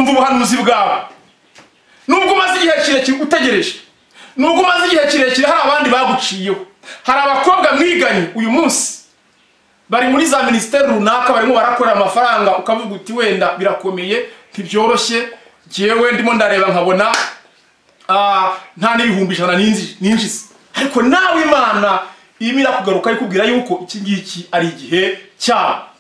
umva ubuhanuzi bwawe. Nubwo umaze igihe kirekire utegereje, nubwo umaze igihe kirekire hari abandi baguciyeho, hari abakobwa mwiganye uyu munsi bari muri za ministeri runaka barimo barakorera amafaranga, ukavuga uti wenda birakomeye ntibyoroshye, jewe ndimo ndareba nkabona nta n'ibihumbi 100 ninjiza. Ariko nawe Imana imira kugaruka ikubwira yuko iki ngiki ari igihe cyawe.